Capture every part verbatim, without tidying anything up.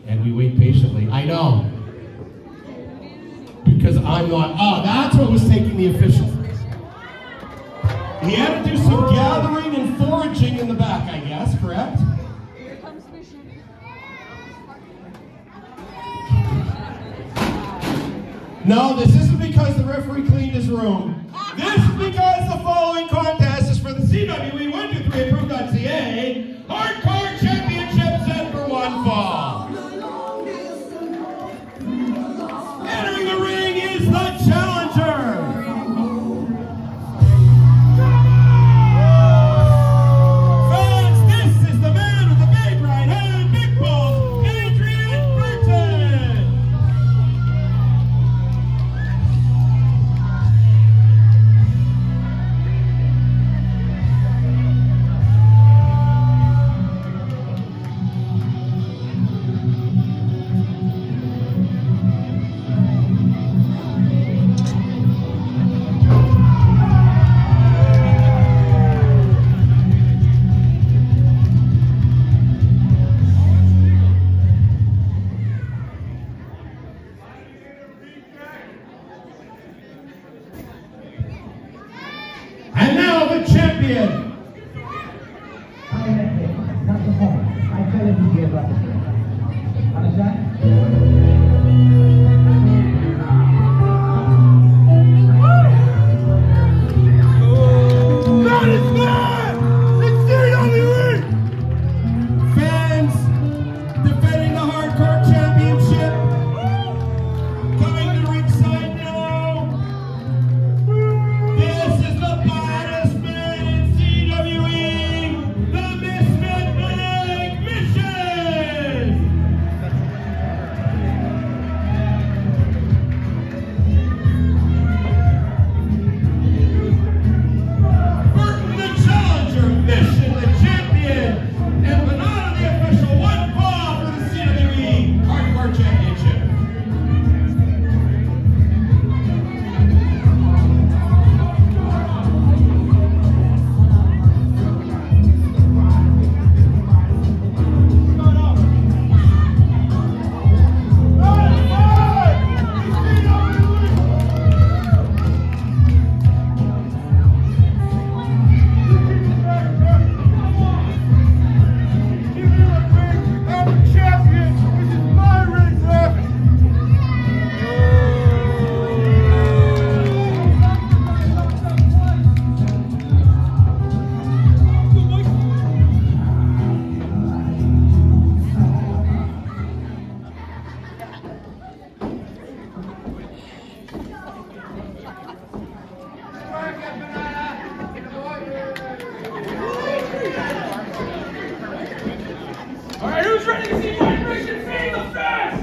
And we wait patiently. I know. Because I'm not. Ah, that's what was taking the official. He had to do some gathering and foraging in the back, I guess, correct? Here comes Mission. No, this isn't because the referee cleaned his room. This is because the following contest is for the C W E one two three approved dot C A Hardcore Championship set for one fall. Entering the ring is the challenger. Fans, this is the man with the big right hand, big balls, Adrien Burton. And now the champion. Not the point. I tell him to give up. Understand? That is man! It's C W E! Fans defending the Hardcore Championship. Coming to the ringside now. This is the baddest man in C W E, the Misfit Big Mission! Burton the challenger, Mission the champion, and Banana the official one fall for the C W E Hardcore Championship. All right, who's ready to see my mission fade the fast?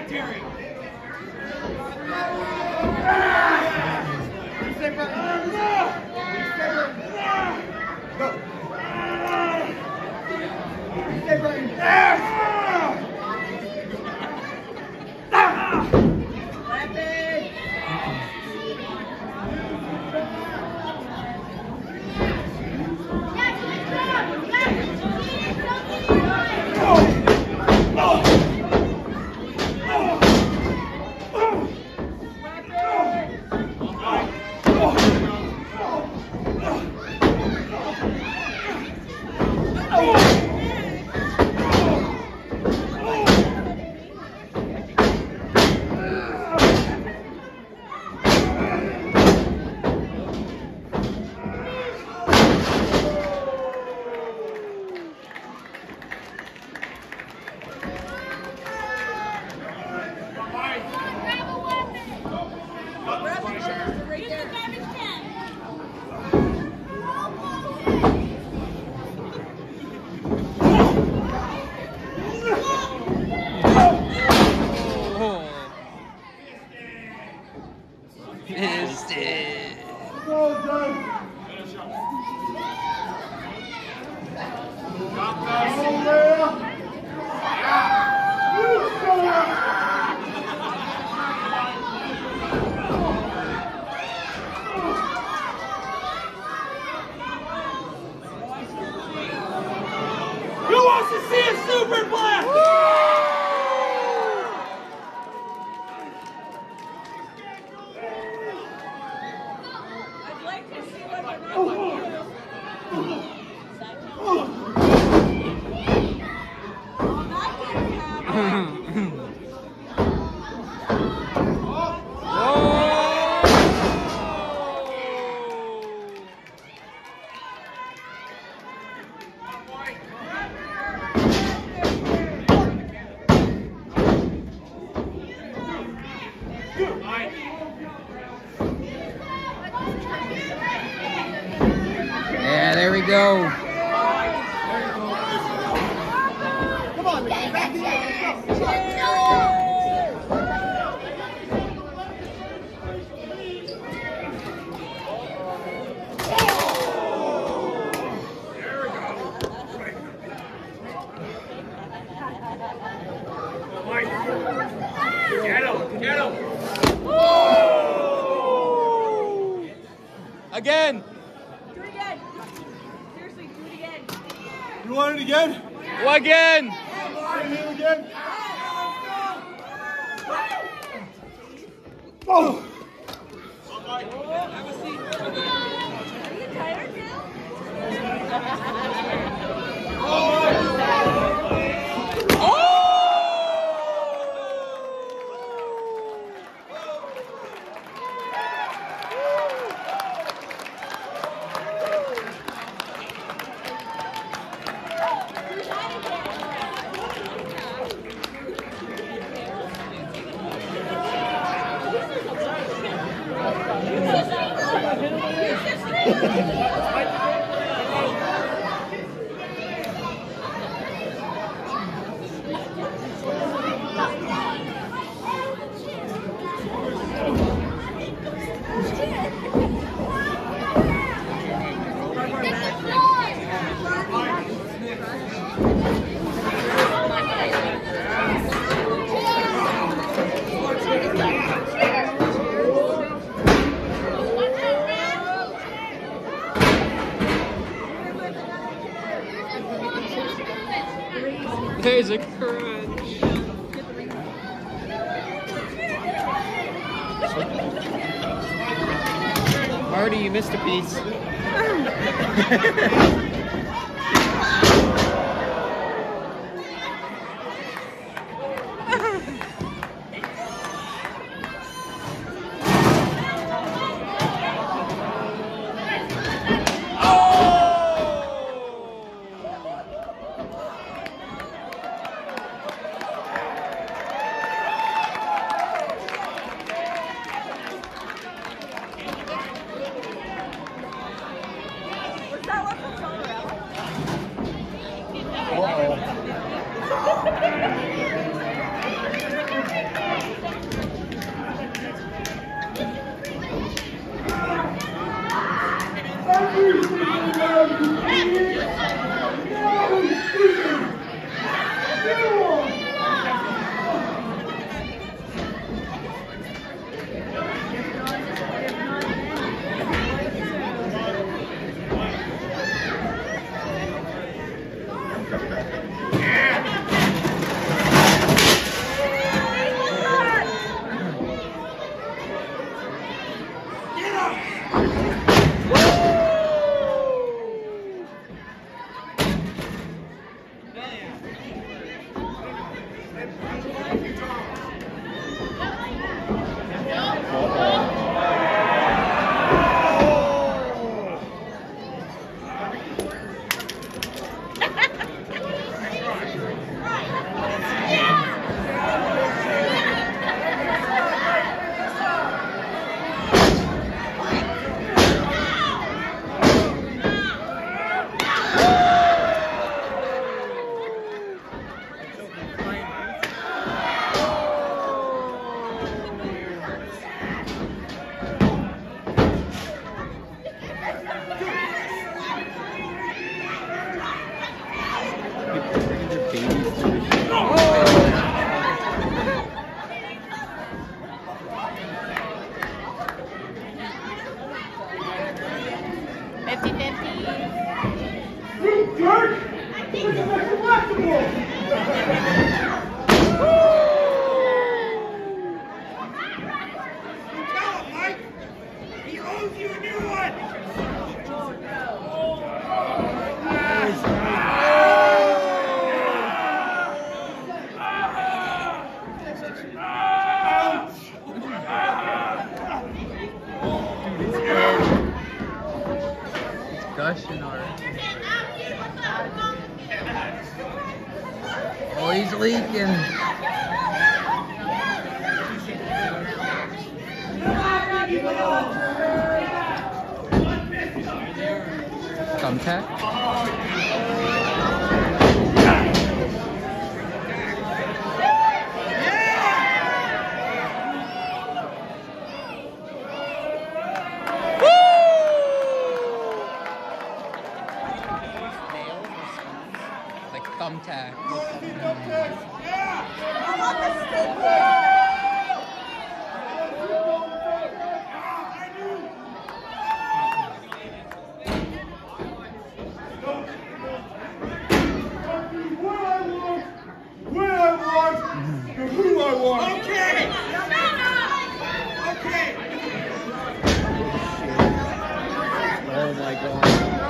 Terry. Yeah, there we go. Come on, man. Back to Get him! Get him! Again. Do it again. Seriously, do it again. You want it again? Go again. Hit again? Oh! Are you tired now? There's a crunch. Marty, you missed a piece. What's that one from? fifty fifty. You jerk! This is uncollectible! Tell him, Mike! He owes you a new one! Gushing already. Oh, he's leaking. Thumbtack? Thumbtack. Where I want, and who I want. Okay! Okay! Oh my god.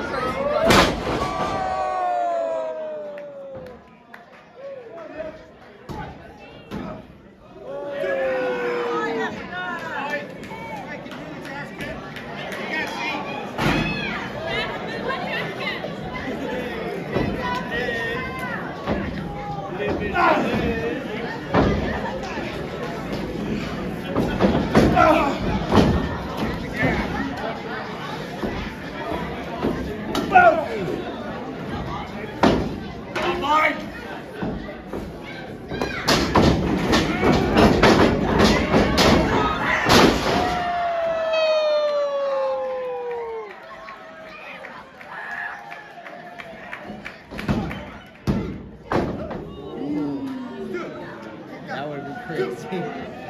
That would be crazy.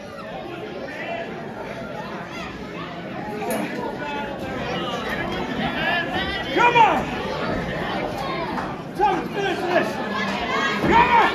Come on! Thomas, finish this! Come on!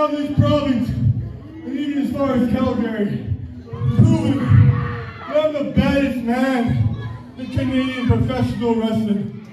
around this province, and even as far as Calgary, proving that I'm the baddest man in Canadian professional wrestling.